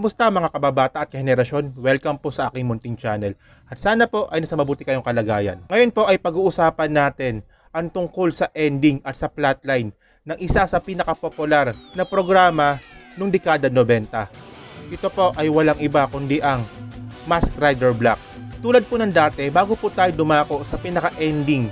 Kamusta mga kababata at kahenerasyon? Welcome po sa aking munting channel. At sana po ay nasa mabuti kayong kalagayan. Ngayon po ay pag-uusapan natin ang tungkol sa ending at sa plotline ng isa sa pinakapopular na programa noong dekada 90. Ito po ay walang iba kundi ang Masked Rider Black. Tulad po ng dati, bago po tayo dumako sa pinaka-ending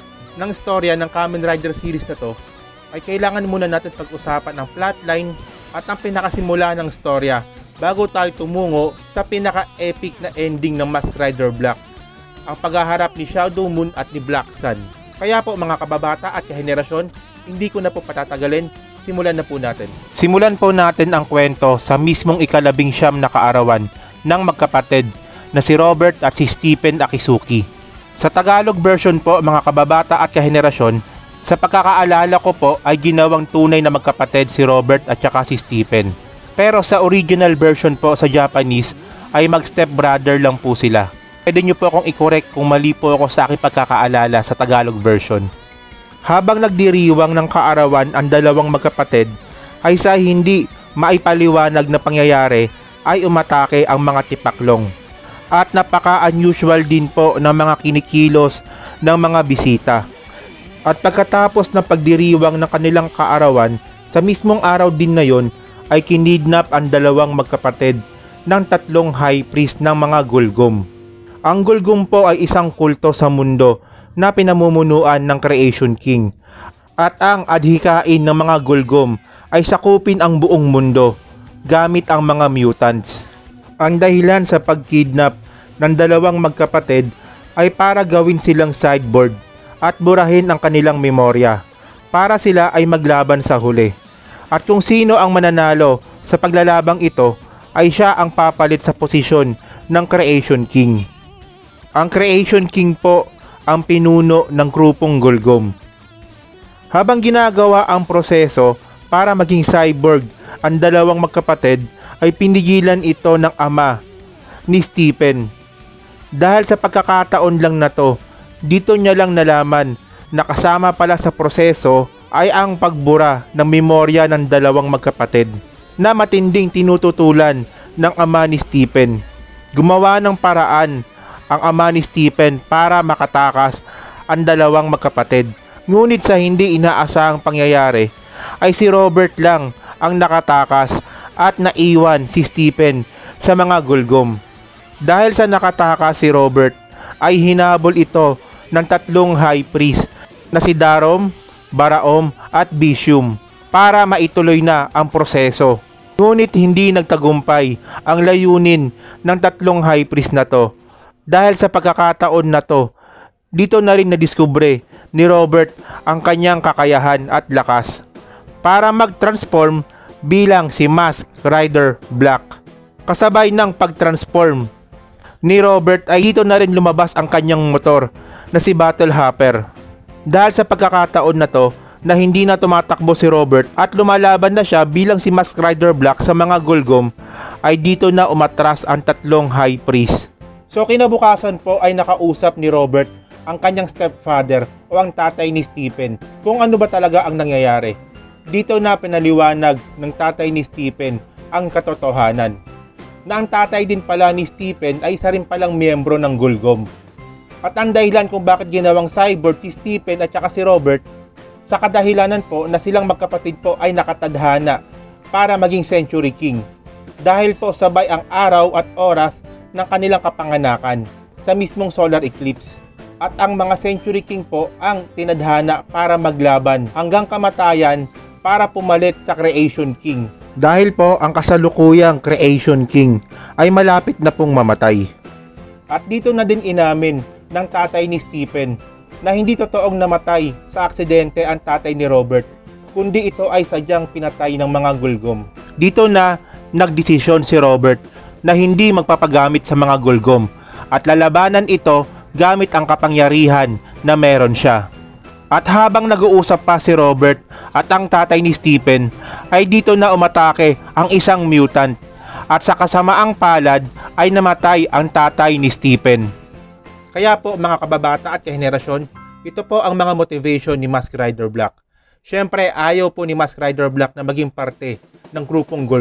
ng storya ng Kamen Rider series na to, ay kailangan muna natin pag-usapan ang plotline at ang pinakasimula ng storya bago tayo tumungo sa pinaka-epic na ending ng Masked Rider Black, ang paghaharap ni Shadow Moon at ni Black Sun. Kaya po mga kababata at kahenerasyon, hindi ko na po patatagalin, simulan na po natin. Simulan po natin ang kwento sa mismong ika-19 na kaarawan ng magkapatid na si Robert at si Stephen Akisuki. Sa Tagalog version po mga kababata at kahenerasyon, sa pagkakaalala ko po ay ginawang tunay na magkapatid si Robert at saka si Stephen. Pero sa original version po sa Japanese ay mag-step brother lang po sila. Pwede nyo po akong i-correct kung mali po ako sa aking pagkakaalala sa Tagalog version. Habang nagdiriwang ng kaarawan ang dalawang magkapatid, ay sa hindi maipaliwanag na pangyayari ay umatake ang mga tipaklong. At napaka-unusual din po ng mga kinikilos ng mga bisita. At pagkatapos ng pagdiriwang ng kanilang kaarawan, sa mismong araw din na yon ay kinidnap ang dalawang magkapatid ng tatlong high priest ng mga Gulgum. Ang Gulgum po ay isang kulto sa mundo na pinamumunuan ng Creation King. At ang adhikain ng mga Gulgum ay sakupin ang buong mundo gamit ang mga mutants. Ang dahilan sa pagkidnap ng dalawang magkapatid ay para gawin silang sideboard at burahin ang kanilang memorya para sila ay maglaban sa huli. At kung sino ang mananalo sa paglalabang ito ay siya ang papalit sa posisyon ng Creation King. Ang Creation King po ang pinuno ng grupong Gulgum. Habang ginagawa ang proseso para maging cyborg ang dalawang magkapatid ay pinigilan ito ng ama ni Stephen. Dahil sa pagkakataon lang na to, dito niya lang nalaman na kasama pala sa proseso ay ang pagbura ng memorya ng dalawang magkapatid na matinding tinututulan ng ama ni Stephen. Gumawa ng paraan ang ama ni Stephen para makatakas ang dalawang magkapatid. Ngunit sa hindi inaasahang pangyayari ay si Robert lang ang nakatakas at naiwan si Stephen sa mga Gulgum. Dahil sa nakatakas si Robert ay hinabol ito ng tatlong high priest na si Darom, Baraom at Bishum para maituloy na ang proseso. Ngunit hindi nagtagumpay ang layunin ng tatlong high priest na to. Dahil sa pagkakataon na to, dito na rin nadiskubre ni Robert ang kanyang kakayahan at lakas para mag-transform bilang si Masked Rider Black. Kasabay ng pag-transform ni Robert ay dito na rin lumabas ang kanyang motor na si Battle Hopper. Dahil sa pagkakataon na to na hindi na tumatakbo si Robert at lumalaban na siya bilang si Masked Rider Black sa mga Gulgum, ay dito na umatras ang tatlong high priest. So kinabukasan po ay nakausap ni Robert ang kanyang stepfather o ang tatay ni Stephen kung ano ba talaga ang nangyayari. Dito na pinaliwanag ng tatay ni Stephen ang katotohanan na ang tatay din pala ni Stephen ay isa rin palang miyembro ng Gulgum. At ang dahilan kung bakit ginawang cyborg si Stephen at saka si Robert sa kadahilanan po na silang magkapatid po ay nakatadhana para maging Century King. Dahil po sabay ang araw at oras ng kanilang kapanganakan sa mismong solar eclipse. At ang mga Century King po ang tinadhana para maglaban hanggang kamatayan para pumalit sa Creation King. Dahil po ang kasalukuyang Creation King ay malapit na pong mamatay. At dito na din inamin ng tatay ni Stephen na hindi totoong namatay sa aksidente ang tatay ni Robert, kundi ito ay sadyang pinatay ng mga Gulgum. Dito na nagdesisyon si Robert na hindi magpapagamit sa mga Gulgum at lalabanan ito gamit ang kapangyarihan na meron siya. At habang nag-uusap pa si Robert at ang tatay ni Stephen ay dito na umatake ang isang mutant at sa kasamaang palad ay namatay ang tatay ni Stephen. Kaya po mga kababata at kahenerasyon, ito po ang mga motivation ni Masked Rider Black. Syempre ayaw po ni Masked Rider Black na maging parte ng grupong Gulgum.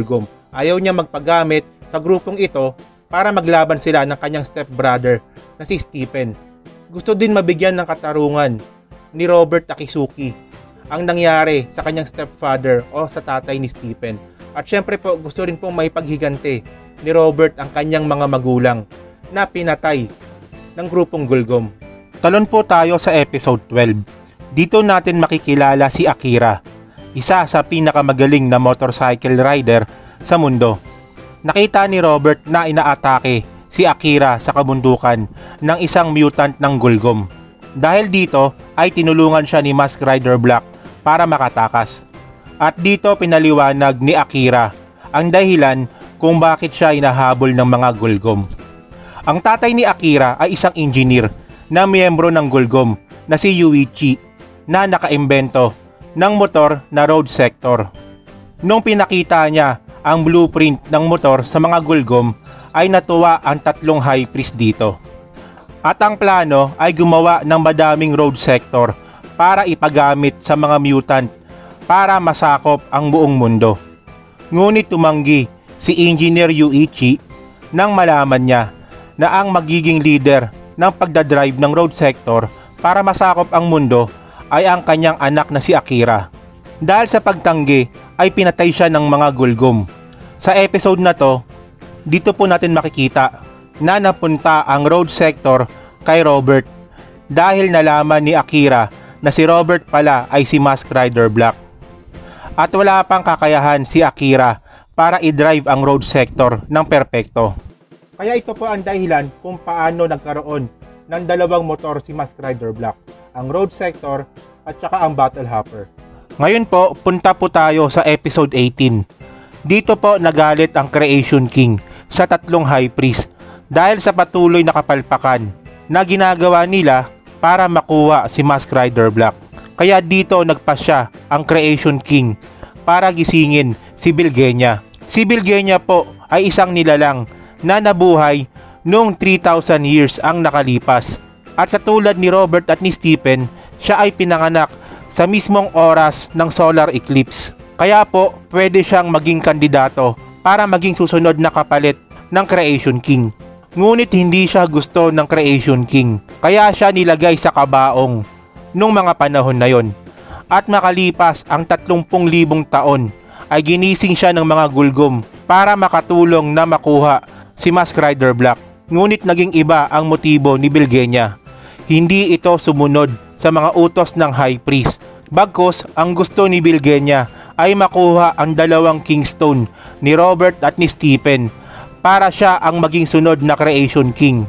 Ayaw niya magpagamit sa grupong ito para maglaban sila ng kanyang stepbrother na si Stephen. Gusto din mabigyan ng katarungan ni Robert Akisuki ang nangyari sa kanyang stepfather o sa tatay ni Stephen. At syempre po gusto rin pong maipaghiganti ni Robert ang kanyang mga magulang na pinatay ng grupong Gulgom. Talon po tayo sa episode 12. Dito natin makikilala si Akira, isa sa pinakamagaling na motorcycle rider sa mundo. Nakita ni Robert na inaatake si Akira sa kabundukan ng isang mutant ng Gulgom. Dahil dito ay tinulungan siya ni Mask Rider Black para makatakas. At dito pinaliwanag ni Akira ang dahilan kung bakit siya hinahabol ng mga Gulgom. Ang tatay ni Akira ay isang engineer na miyembro ng Gulgom na si Yuichi na nakaimbento ng motor na road sector. Nung pinakita niya ang blueprint ng motor sa mga Gulgom ay natuwa ang tatlong high priest dito. At ang plano ay gumawa ng madaming road sector para ipagamit sa mga mutant para masakop ang buong mundo. Ngunit tumanggi si Engineer Yuichi nang malaman niya na ang magiging leader ng pagdadrive ng road sector para masakop ang mundo ay ang kanyang anak na si Akira. Dahil sa pagtanggi ay pinatay siya ng mga Gulgom. Sa episode na to, dito po natin makikita na napunta ang road sector kay Robert dahil nalaman ni Akira na si Robert pala ay si Mask Rider Black. At wala pang kakayahan si Akira para i-drive ang road sector ng perpekto. Kaya ito po ang dahilan kung paano nagkaroon ng dalawang motor si Mask Rider Black, ang road sector at saka ang battle hopper. Ngayon po, punta po tayo sa episode 18. Dito po nagalit ang Creation King sa tatlong high priest dahil sa patuloy na kapalpakan na ginagawa nila para makuha si Mask Rider Black. Kaya dito nagpasya ang Creation King para gisingin si Bilgenia. Si Bilgenia po ay isang nilalang na nabuhay noong 3,000 years ang nakalipas. At sa tulad ni Robert at ni Stephen, siya ay pinanganak sa mismong oras ng solar eclipse. Kaya po pwede siyang maging kandidato para maging susunod na kapalit ng Creation King. Ngunit hindi siya gusto ng Creation King, kaya siya nilagay sa kabaong nung mga panahon na yon. At makalipas ang 30,000 taon ay ginising siya ng mga Gulgom para makatulong na makuha si Mask Rider Black. Ngunit naging iba ang motibo ni Bilgenia. Hindi ito sumunod sa mga utos ng High Priest. Bagkus ang gusto ni Bilgenia ay makuha ang dalawang Kingstone ni Robert at ni Stephen para siya ang maging sunod na Creation King.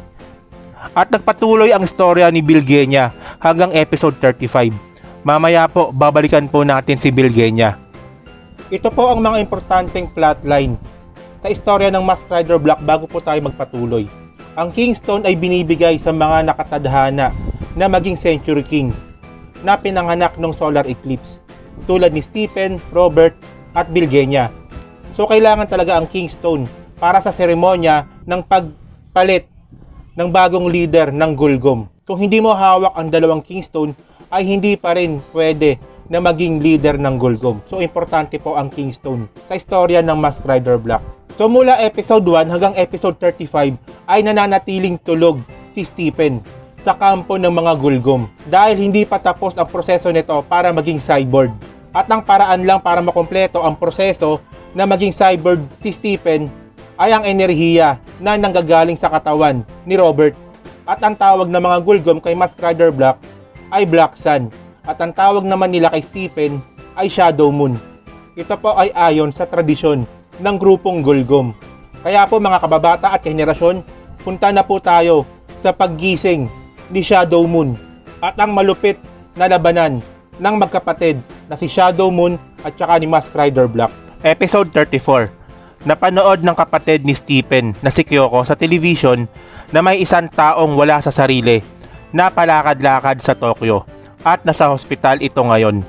At nagpatuloy ang storya ni Bilgenia hanggang episode 35. Mamaya po babalikan po natin si Bilgenia. Ito po ang mga importanteng plotline sa istorya ng Mask Rider Black bago po tayo magpatuloy. Ang Kingstone ay binibigay sa mga nakatadhana na maging Century King na pinanganak ng solar eclipse tulad ni Stephen, Robert at Bilgenia. So kailangan talaga ang Kingstone para sa seremonya ng pagpalit ng bagong leader ng Gulgom. Kung hindi mo hawak ang dalawang Kingstone ay hindi pa rin pwede na maging leader ng Gulgom. So importante po ang Kingstone sa istorya ng Mask Rider Black. So mula episode 1 hanggang episode 35 ay nananatiling tulog si Stephen sa kampo ng mga Gulgom dahil hindi pa tapos ang proseso nito para maging cyborg. At ang paraan lang para makompleto ang proseso na maging cyborg si Stephen ay ang enerhiya na nanggagaling sa katawan ni Robert. At ang tawag ng mga Gulgom kay Mask Rider Black ay Black Sun. At ang tawag naman nila kay Stephen ay Shadow Moon. Ito po ay ayon sa tradisyon ng grupong Gulgom. Kaya po mga kababata at henerasyon, punta na po tayo sa paggising ni Shadow Moon at ang malupit na labanan ng magkapatid na si Shadow Moon at saka ni Mask Rider Black. Episode 34. Napanood ng kapatid ni Stephen na si Kyoko sa television na may isang taong wala sa sarili na palakad-lakad sa Tokyo at nasa hospital ito ngayon.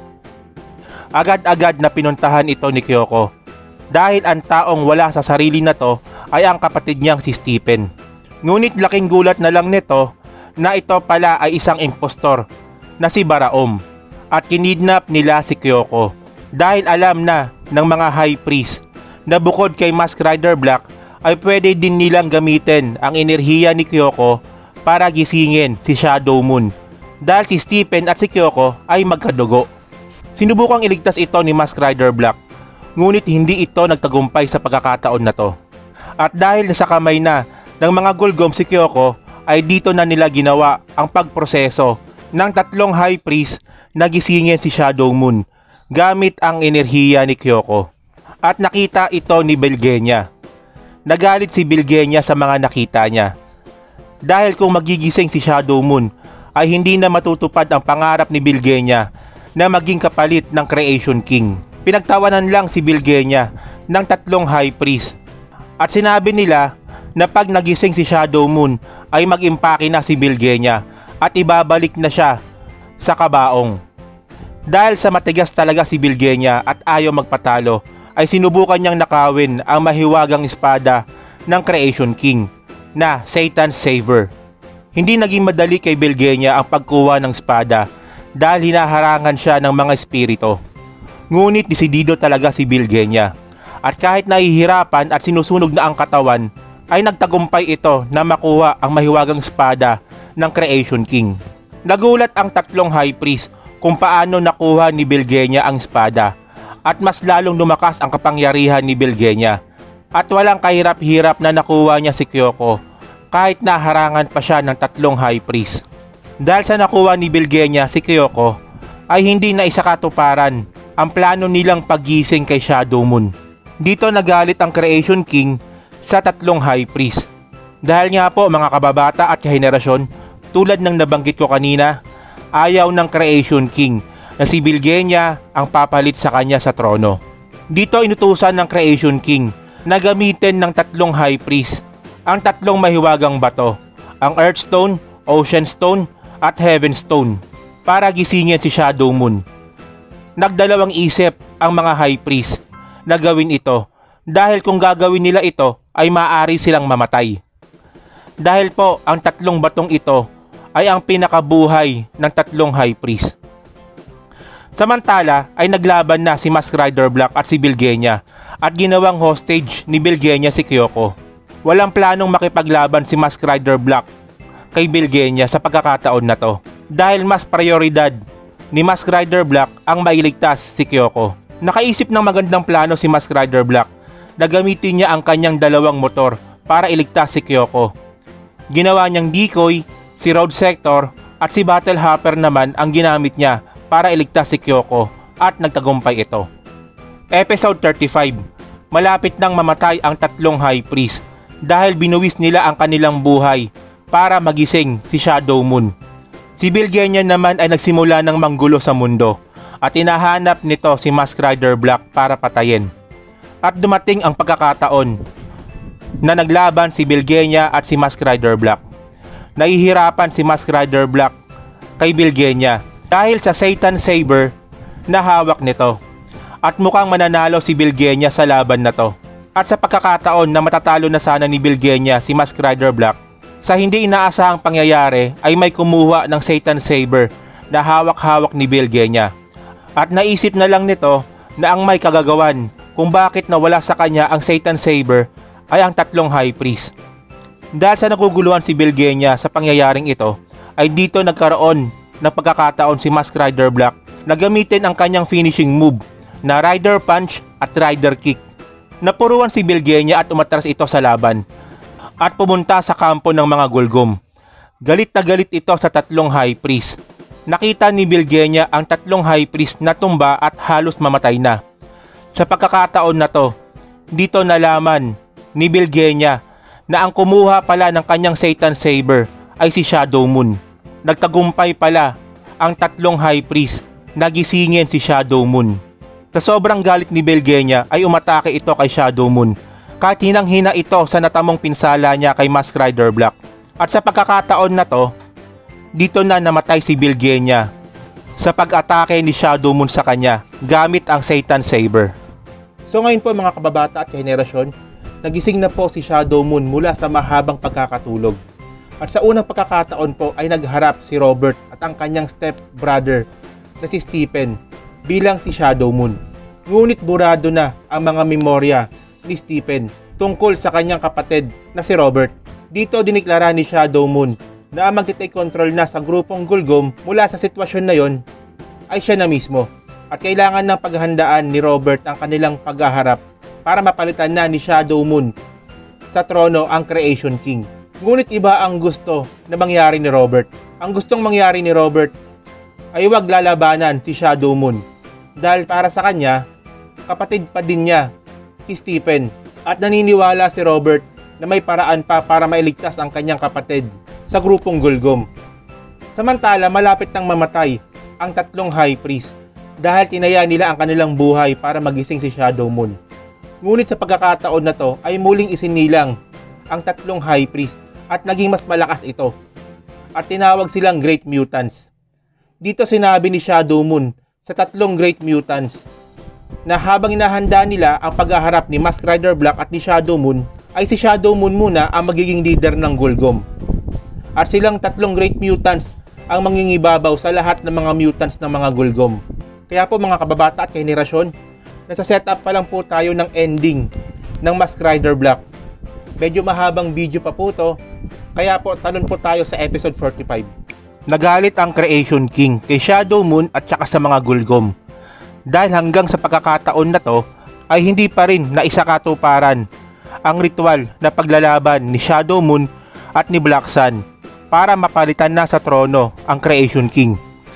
Agad-agad na pinuntahan ito ni Kyoko dahil ang taong wala sa sarili na to ay ang kapatid niyang si Stephen. Ngunit laking gulat na lang nito na ito pala ay isang impostor na si Baraom at kinidnap nila si Kyoko dahil alam na ng mga high priest na bukod kay Mask Rider Black ay pwede din nilang gamitin ang enerhiya ni Kyoko para gisingin si Shadow Moon dahil si Stephen at si Kyoko ay magkadugo. Sinubukang iligtas ito ni Mask Rider Black, ngunit hindi ito nagtagumpay sa pagkakataon na to. At dahil nasa kamay na ng mga Golgom si Kyoko, ay dito na nila ginawa ang pagproseso ng tatlong High Priest na gisingin si Shadow Moon gamit ang enerhiya ni Kyoko. At nakita ito ni Bilgenia. Nagalit si Bilgenia sa mga nakita niya. Dahil kung magigising si Shadow Moon, ay hindi na matutupad ang pangarap ni Bilgenia na maging kapalit ng Creation King. Pinagtawanan lang si Bilgenia ng tatlong High Priest. At sinabi nila na pag nagising si Shadow Moon ay mag-impake na si Bilgenia at ibabalik na siya sa kabaong. Dahil sa matigas talaga si Bilgenia at ayaw magpatalo, ay sinubukan niyang nakawin ang mahiwagang espada ng Creation King na Satan's Saber. Hindi naging madali kay Bilgenia ang pagkuha ng espada dahil hinaharangan siya ng mga espiritu. Ngunit desidido talaga si Bilgenia. At kahit nahihirapan at sinusunog na ang katawan, ay nagtagumpay ito na makuha ang mahiwagang espada ng Creation King. Nagulat ang tatlong High Priest kung paano nakuha ni Bilgenia ang espada at mas lalong lumakas ang kapangyarihan ni Bilgenia. At walang kahirap-hirap na nakuha niya si Kyoko kahit naharangan pa siya ng tatlong High Priest. Dahil sa nakuha ni Bilgenia si Kyoko ay hindi na isakatuparan ang plano nilang paggising kay Shadow Moon. Dito nagalit ang Creation King sa tatlong High Priest. Dahil nga po mga kababata at kahenerasyon, tulad ng nabanggit ko kanina, ayaw ng Creation King na si Bilgenia ang papalit sa kanya sa trono. Dito inutusan ng Creation King na gamitin ng tatlong High Priest ang tatlong mahiwagang bato, ang Earthstone, Ocean Stone at Heaven Stone para gisingin si Shadow Moon. Nagdalawang isip ang mga High Priest na gawin ito dahil kung gagawin nila ito ay maaari silang mamatay. Dahil po ang tatlong batong ito ay ang pinakabuhay ng tatlong High Priest. Samantala ay naglaban na si Mask Rider Black at si Bilgenia at ginawang hostage ni Bilgenia si Kyoko. Walang planong makipaglaban si Mask Rider Black kay Bilgenia sa pagkakataon na to dahil mas prioridad ni Mask Rider Black ang mailigtas si Kyoko. Nakaisip ng magandang plano si Mask Rider Black na gamitin niya ang kanyang dalawang motor para iligtas si Kyoko. Ginawa niyang decoy, si Road Sector at si Battle Hopper naman ang ginamit niya para iligtas si Kyoko at nagtagumpay ito. Episode 35. Malapit nang mamatay ang tatlong High Priest dahil binuwis nila ang kanilang buhay para magising si Shadow Moon. Si Bilgenia naman ay nagsimula ng manggulo sa mundo at inahanap nito si Mask Rider Black para patayin. At dumating ang pagkakataon na naglaban si Bilgenia at si Mask Rider Black. Nahihirapan si Mask Rider Black kay Bilgenia dahil sa Satan's Saber na hawak nito. At mukhang mananalo si Bilgenia sa laban na to. At sa pagkakataon na matatalo na sana ni Bilgenia si Mask Rider Black, sa hindi inaasahang pangyayari ay may kumuha ng Satan's Saber na hawak-hawak ni Bilgenia. At naisip na lang nito na ang may kagagawan kung bakit nawala sa kanya ang Satan's Saber ay ang tatlong High Priest. Dahil sa naguguluhan si Bilgenia sa pangyayaring ito, ay dito nagkaroon ng pagkakataon si Mask Rider Black na gamitin ang kanyang finishing move na Rider Punch at Rider Kick. Napuruan si Bilgenia at umatras ito sa laban at pumunta sa kampo ng mga Golgom. Galit na galit ito sa tatlong High Priest. Nakita ni Bilgenia ang tatlong High Priest na tumba at halos mamatay na. Sa pagkakataon na to, dito nalaman ni Bilgenia na ang kumuha pala ng kanyang Satan's Saber ay si Shadow Moon. Nagtagumpay pala ang tatlong High Priest na gisingin si Shadow Moon. Sa sobrang galit ni Bilgenia ay umatake ito kay Shadow Moon kahit hinang-hina ito sa natamong pinsala niya kay Mask Rider Black. At sa pagkakataon na to, dito na namatay si Bilgenia sa pag-atake ni Shadow Moon sa kanya gamit ang Satan's Saber. So ngayon po mga kababata at kahenerasyon, nagising na po si Shadow Moon mula sa mahabang pagkakatulog. At sa unang pagkakataon po ay nagharap si Robert at ang kanyang step brother na si Stephen bilang si Shadow Moon. Ngunit burado na ang mga memorya ni Stephen tungkol sa kanyang kapatid na si Robert. Dito diniklara ni Shadow Moon na ang magti-take control na sa grupong Gulgom mula sa sitwasyon na yon ay siya na mismo, at kailangan ng paghandaan ni Robert ang kanilang paghaharap para mapalitan na ni Shadow Moon sa trono ang Creation King. Ngunit iba ang gusto na mangyari ni Robert. Ang gustong mangyari ni Robert ay huwag lalabanan si Shadow Moon dahil para sa kanya, kapatid pa din niya si Stephen, at naniniwala si Robert na may paraan pa para mailigtas ang kanyang kapatid sa grupong Gulgom. Samantala, malapit nang mamatay ang tatlong High Priest dahil tinaya nila ang kanilang buhay para magising si Shadow Moon. Ngunit sa pagkakataon na to ay muling isinilang ang tatlong High Priest at naging mas malakas ito at tinawag silang Great Mutants. Dito sinabi ni Shadow Moon sa tatlong Great Mutants na habang inahanda nila ang paghaharap ni Mask Rider Black at ni Shadow Moon, ay si Shadow Moon muna ang magiging leader ng Gulgom. At silang tatlong Great Mutants ang mangingibabaw sa lahat ng mga mutants ng mga Gulgom. Kaya po mga kababata at kahenerasyon, nasa setup pa lang po tayo ng ending ng Mask Rider Black. Medyo mahabang video pa po to, kaya po talon po tayo sa episode 45. Nagalit ang Creation King kay Shadow Moon at saka sa mga Gulgom. Dahil hanggang sa pagkakataon na to ay hindi pa rin naisakatuparan ang ritual na paglalaban ni Shadow Moon at ni Black Sun para mapalitan na sa trono ang Creation King.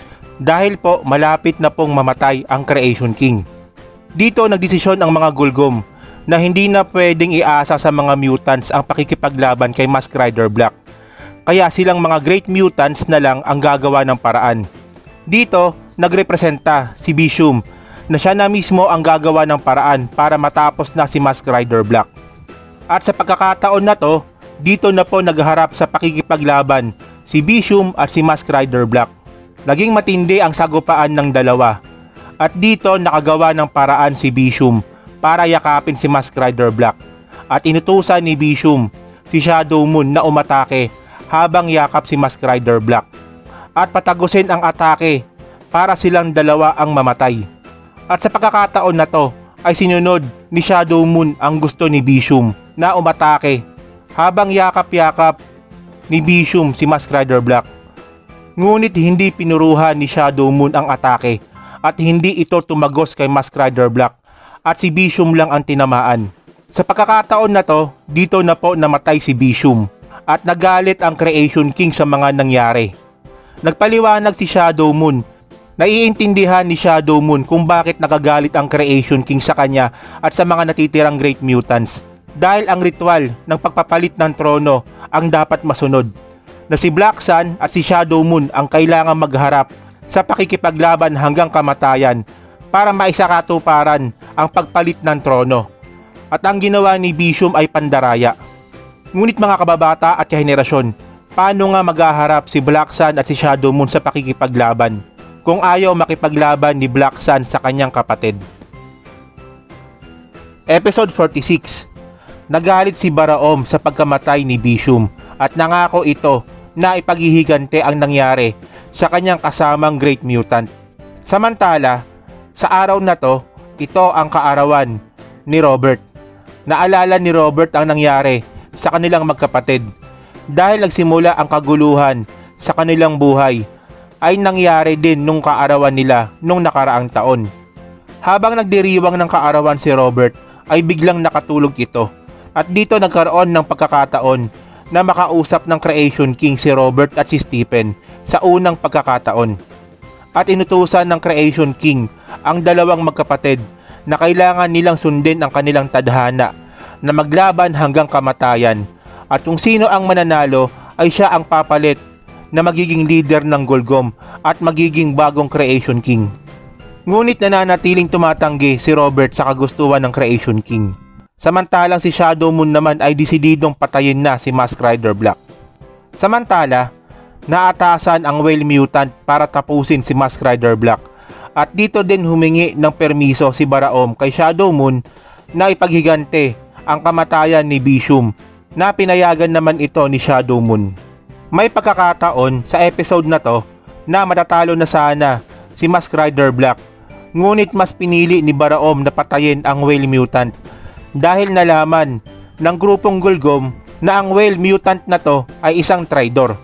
Dahil po malapit na pong mamatay ang Creation King. Dito nagdesisyon ang mga Gulgom na hindi na pwedeng iasa sa mga mutants ang pakikipaglaban kay Mask Rider Black. Kaya silang mga Great Mutants na lang ang gagawa ng paraan. Dito nagrepresenta si Bishum na siya na mismo ang gagawa ng paraan para matapos na si Mask Rider Black. At sa pagkakataon na to, dito na po nagharap sa pakikipaglaban si Bishum at si Mask Rider Black. Naging matindi ang sagupaan ng dalawa. At dito nakagawa ng paraan si Bishum para yakapin si Mask Rider Black. At inutusan ni Bishum si Shadow Moon na umatake habang yakap si Mask Rider Black. At patagusin ang atake para silang dalawa ang mamatay. At sa pagkakataon na to ay sinunod ni Shadow Moon ang gusto ni Bishum na umatake habang yakap-yakap ni Bishum si Mask Rider Black. Ngunit hindi pinuruhan ni Shadow Moon ang atake at hindi ito tumagos kay Mask Rider Black at si Bishum lang ang tinamaan. Sa pagkakataon na to, dito na po namatay si Bishum at nagalit ang Creation King sa mga nangyari. Nagpaliwanag si Shadow Moon. Naiintindihan ni Shadow Moon kung bakit nakagalit ang Creation King sa kanya at sa mga natitirang Great Mutants. Dahil ang ritual ng pagpapalit ng trono ang dapat masunod. Na si Black Sun at si Shadow Moon ang kailangang magharap sa pakikipaglaban hanggang kamatayan para maisakatuparan ang pagpalit ng trono. At ang ginawa ni Bishum ay pandaraya. Ngunit mga kababata at kahenerasyon, paano nga maghaharap si Black Sun at si Shadow Moon sa pakikipaglaban kung ayaw makipaglaban ni Black Sun sa kanyang kapatid? Episode 46. Nagalit si Baraom sa pagkamatay ni Bishum at nangako ito na ipaghihigante ang nangyari sa kanyang kasamang Great Mutant. Samantala, sa araw na to, ito ang kaarawan ni Robert. Naalala ni Robert ang nangyari sa kanilang magkapatid. Dahil nagsimula ang kaguluhan sa kanilang buhay, ay nangyari din nung kaarawan nila nung nakaraang taon. Habang nagdiriwang ng kaarawan si Robert, ay biglang nakatulog ito. At dito nagkaroon ng pagkakataon na makausap ng Creation King si Robert at si Stephen sa unang pagkakataon. At inutusan ng Creation King ang dalawang magkapatid na kailangan nilang sundin ang kanilang tadhana na maglaban hanggang kamatayan. At kung sino ang mananalo ay siya ang papalit na magiging leader ng Gulgom at magiging bagong Creation King. Ngunit nananatiling tumatanggi si Robert sa kagustuhan ng Creation King. Samantalang si Shadow Moon naman ay desididong patayin na si Mask Rider Black. Samantala, naatasan ang Whale Mutant para tapusin si Mask Rider Black. At dito din humingi ng permiso si Baraom kay Shadow Moon na ipaghigante ang kamatayan ni Bishum, na pinayagan naman ito ni Shadow Moon. May pagkakataon sa episode na to na matatalo na sana si Mask Rider Black, ngunit mas pinili ni Baraom na patayin ang Whale Mutant dahil nalaman ng grupong Gulgom na ang whale mutant na to ay isang traitor.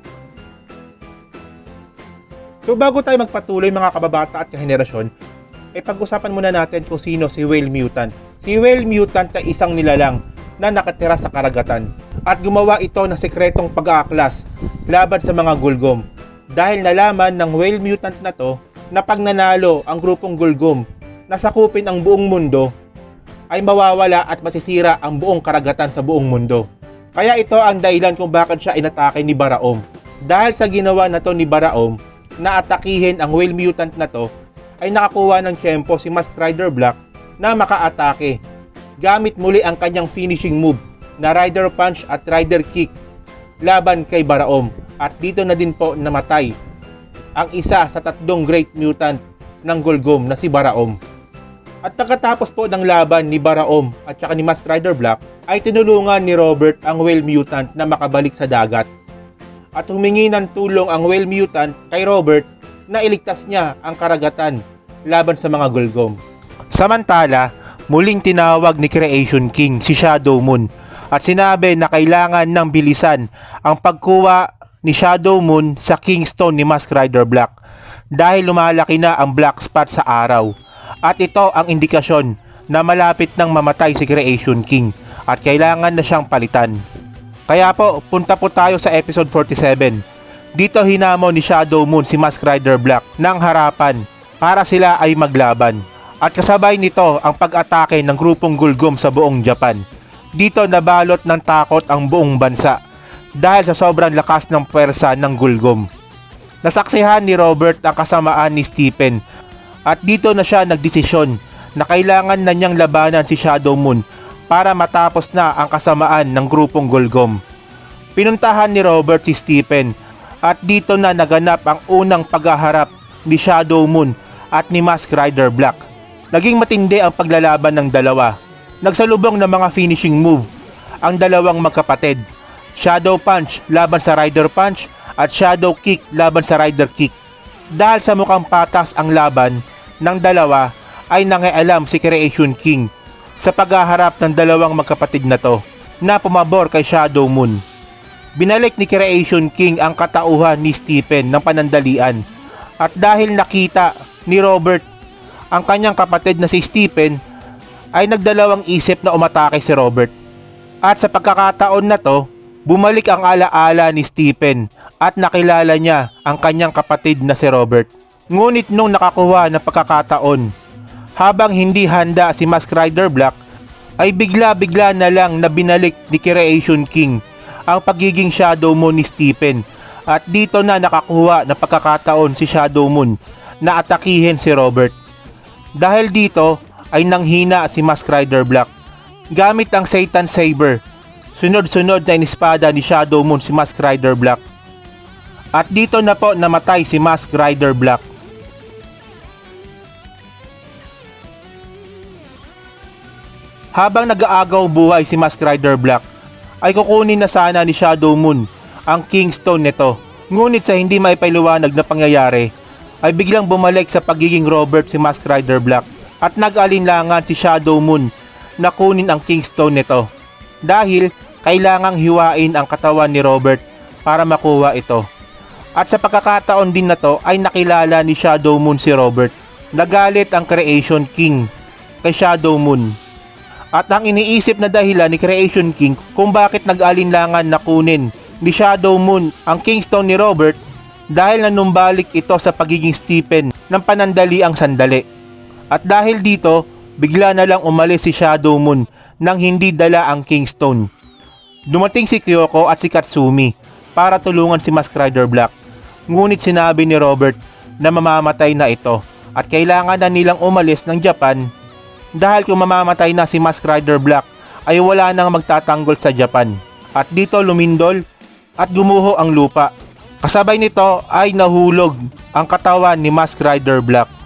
So bago tayo magpatuloy mga kababata at kahenerasyon, pag-usapan muna natin kung sino si whale mutant. Si whale mutant ay isang nilalang na nakatira sa karagatan at gumawa ito ng sekretong pag-aaklas laban sa mga Gulgom dahil nalaman ng whale mutant na to na pag nanalo ang grupong Gulgom na sakupin ang buong mundo ay mawawala at masisira ang buong karagatan sa buong mundo. Kaya ito ang dahilan kung bakit siya inatake ni Baraom. Dahil sa ginawa na to ni Baraom na atakihin ang whale mutant na to, ay nakakuha ng tiyempo si Masked Rider Black na maka-atake gamit muli ang kanyang finishing move na Rider Punch at Rider Kick laban kay Baraom. At dito na din po namatay ang isa sa tatlong great mutant ng Gulgom na si Baraom. At pagkatapos po ng laban ni Baraom at saka ni Masked Rider Black, ay tinulungan ni Robert ang whale mutant na makabalik sa dagat. At humingi ng tulong ang whale mutant kay Robert na iligtas niya ang karagatan laban sa mga Gulgom. Samantala, muling tinawag ni Creation King si Shadow Moon at sinabi na kailangan ng bilisan ang pagkuha ni Shadow Moon sa Kingstone ni Masked Rider Black dahil lumalaki na ang black spot sa araw. At ito ang indikasyon na malapit nang mamatay si Creation King at kailangan na siyang palitan. Kaya po, punta po tayo sa episode 47. Dito hinamon ni Shadow Moon si Masked Rider Black ng harapan para sila ay maglaban. At kasabay nito ang pag-atake ng grupong Gulgom sa buong Japan. Dito nabalot ng takot ang buong bansa dahil sa sobrang lakas ng puwersa ng Gulgom. Nasaksihan ni Robert ang kasamaan ni Stephen at dito na siya nagdesisyon na kailangan na niyang labanan si Shadow Moon para matapos na ang kasamaan ng grupong Gulgom. Pinuntahan ni Robert si Stephen at dito na naganap ang unang paghaharap ni Shadow Moon at ni Masked Rider Black. Naging matindi ang paglalaban ng dalawa. Nagsalubong ng mga finishing move ang dalawang magkapatid. Shadow Punch laban sa Rider Punch at Shadow Kick laban sa Rider Kick. Dahil sa mukhang patas ang laban ng dalawa ay nangialam si Creation King sa paghaharap ng dalawang magkapatid na to na pumabor kay Shadow Moon. Binalik ni Creation King ang katauhan ni Stephen ng panandalian at dahil nakita ni Robert ang kanyang kapatid na si Stephen ay nagdalawang isip na umatake si Robert. At sa pagkakataon na to, bumalik ang alaala ni Stephen at nakilala niya ang kanyang kapatid na si Robert. Ngunit nung nakakuha ng pagkakataon, habang hindi handa si Masked Rider Black, ay bigla-bigla na lang na binalik ni Creation King ang pagiging Shadow Moon ni Stephen. At dito na nakakuha ng pagkakataon si Shadow Moon na atakihin si Robert. Dahil dito ay nanghina si Masked Rider Black. Gamit ang Satan Saber, sunod-sunod na inispada ni Shadow Moon si Masked Rider Black. At dito na po namatay si Masked Rider Black. Habang nag-aagaw buhay si Masked Rider Black, ay kukunin na sana ni Shadow Moon ang Kingstone nito. Ngunit sa hindi maipaliwanag na pangyayari, ay biglang bumalik sa pagiging Robert si Masked Rider Black at nag-alinlangan si Shadow Moon na kunin ang Kingstone nito dahil kailangang hiwain ang katawan ni Robert para makuha ito. At sa pagkakataon din na to ay nakilala ni Shadow Moon si Robert. Nagalit ang Creation King kay Shadow Moon. At ang iniisip na dahilan ni Creation King kung bakit nag-alinlangan na kunin ni Shadow Moon ang Kingstone ni Robert dahil nanumbalik ito sa pagiging Stephen ng panandaliang sandali. At dahil dito, bigla na lang umalis si Shadow Moon nang hindi dala ang Kingstone. Dumating si Kyoko at si Katsumi para tulungan si Masked Rider Black. Ngunit sinabi ni Robert na mamamatay na ito at kailangan na nilang umalis ng Japan dahil kung mamamatay na si Masked Rider Black ay wala nang magtatanggol sa Japan. At dito lumindol at gumuho ang lupa. Kasabay nito ay nahulog ang katawan ni Masked Rider Black.